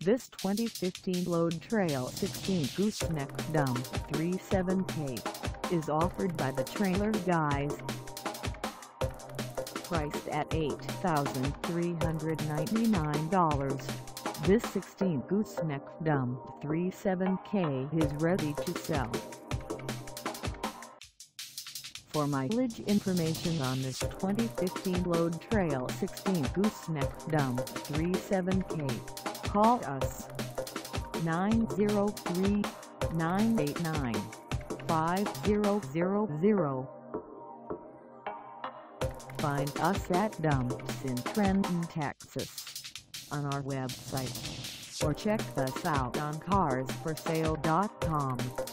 This 2015 Load Trail 16 Gooseneck Dump 37K is offered by the Trailer Guys. Priced at $8,399, this 16 Gooseneck Dump 37K is ready to sell. For mileage information on this 2015 Load Trail 16 Gooseneck Dump 37K, call us 903-989-5000. Find us at Dumps in Trenton, Texas, on our website, or check us out on carsforsale.com.